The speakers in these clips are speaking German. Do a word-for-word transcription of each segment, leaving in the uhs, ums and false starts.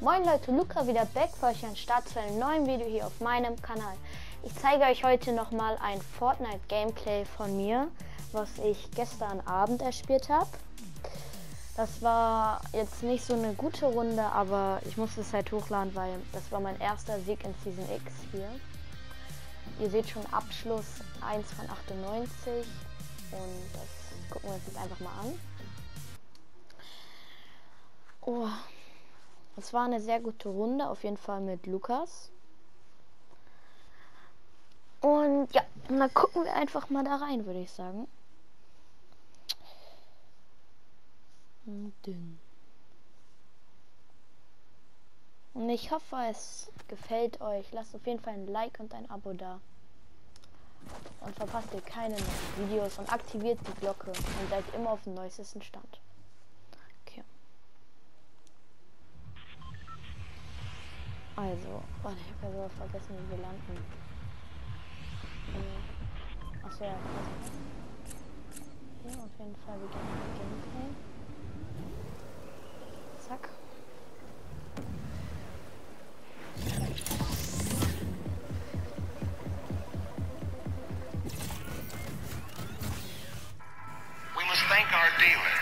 Moin Leute, Luca wieder back für euch an Start zu einem neuen Video hier auf meinem Kanal. Ich zeige euch heute nochmal ein Fortnite Gameplay von mir, was ich gestern Abend erspielt habe. Das war jetzt nicht so eine gute Runde, aber ich musste es halt hochladen, weil das war mein erster Sieg in Season X hier. Ihr seht schon Abschluss eins von achtundneunzig und das gucken wir uns jetzt einfach mal an. Oh, es war eine sehr gute Runde, auf jeden Fall mit Lukas. Und ja, und dann gucken wir einfach mal da rein, würde ich sagen. Und ich hoffe, es gefällt euch. Lasst auf jeden Fall ein Like und ein Abo da. Und verpasst ihr keine neuen Videos und aktiviert die Glocke und seid immer auf dem neuesten Stand. Okay. Also, warte, ich habe ja so vergessen, wie wir landen. Äh, Achso, ja. Hier auf jeden Fall, wir gehen in Gameplay. Zack. We must thank our dealers.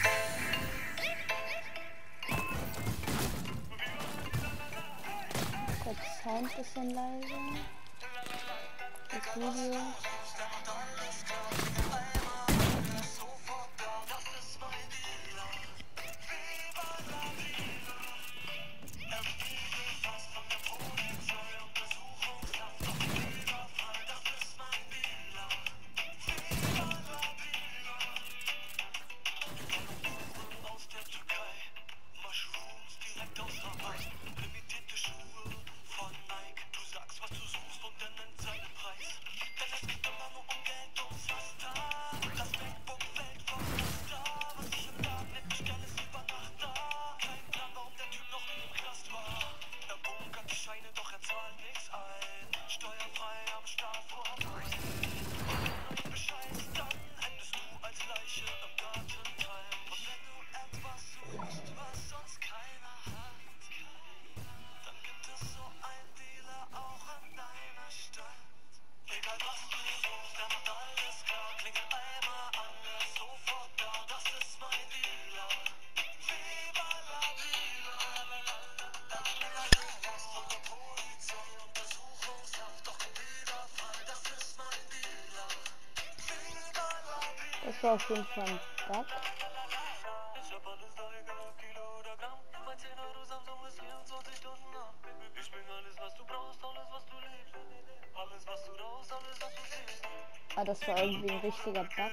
Kurz Sound bisschen leiser. Das Video. Das war auf jeden Fall ein Bug. Ah, das war irgendwie ein richtiger Bug.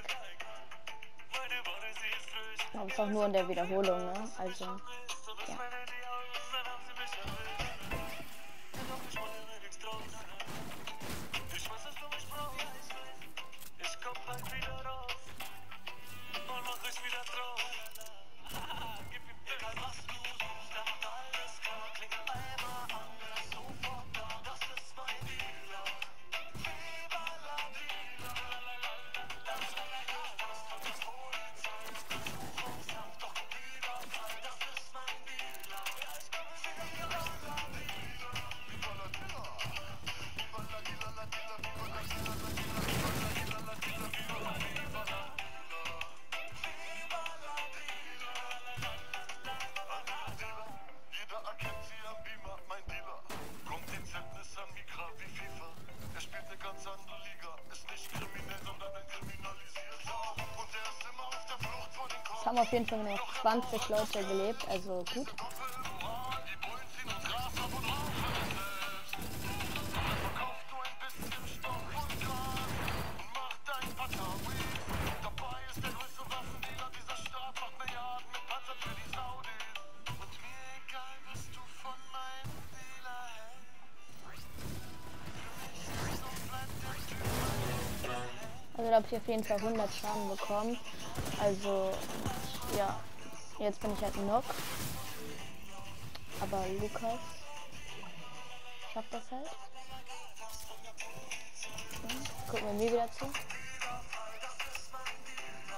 Einfach nur in der Wiederholung, ne? Also, ja. Es haben auf jeden Fall nur noch zwanzig Leute gelebt, also gut. Also da habe ich auf jeden Fall hundert Schaden bekommen. Also ja, jetzt bin ich halt Knock. Aber Lukas schafft das halt. Okay. Gucken wir mir wieder zu.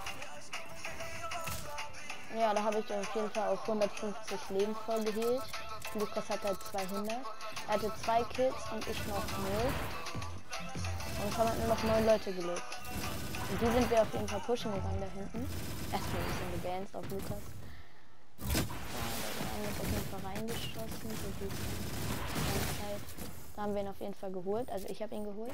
Ja, da habe ich auf jeden Fall auf hundertfünfzig Leben voll geheilt. Lukas hat halt zweihundert. Er hatte zwei Kills und ich noch null. Und es haben halt nur noch neun Leute gelebt. Und die sind wir auf jeden Fall pushen gegangen da hinten. Erstmal ein bisschen gebanzt auf Lukas. Ja, da haben wir uns auf jeden Fall reingeschossen. So gut. Zeit. Da haben wir ihn auf jeden Fall geholt. Also ich habe ihn geholt.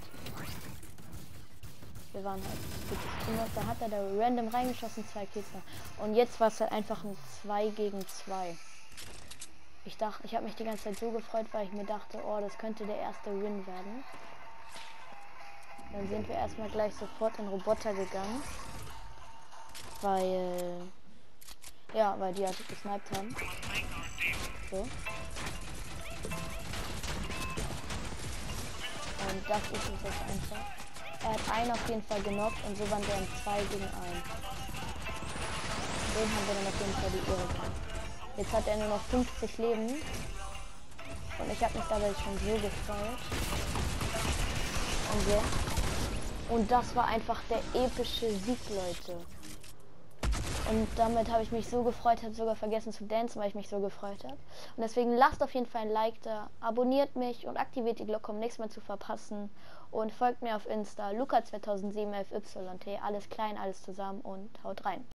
Wir waren halt gutes Team. Da hat er da random reingeschossen, zwei Kills noch. Und jetzt war es halt einfach ein zwei gegen zwei. Ich dachte, ich habe mich die ganze Zeit so gefreut, weil ich mir dachte, oh, das könnte der erste Win werden. Dann sind wir erstmal gleich sofort in Roboter gegangen. Weil, ja, weil die halt gesniped haben. So. Und das ist es jetzt einfach. Er hat einen auf jeden Fall genockt und so waren wir in zwei gegen eins. Den haben wir dann auf jeden Fall die Ehre gemacht. Jetzt hat er nur noch fünfzig Leben. Und ich habe mich dabei schon so gefreut. Und jetzt. Und das war einfach der epische Sieg, Leute. Und damit habe ich mich so gefreut, habe sogar vergessen zu dancen, weil ich mich so gefreut habe. Und deswegen lasst auf jeden Fall ein Like da, abonniert mich und aktiviert die Glocke, um nichts mehr zu verpassen. Und folgt mir auf Insta, Luca zweitausendsieben F Y T, alles klein, alles zusammen und haut rein.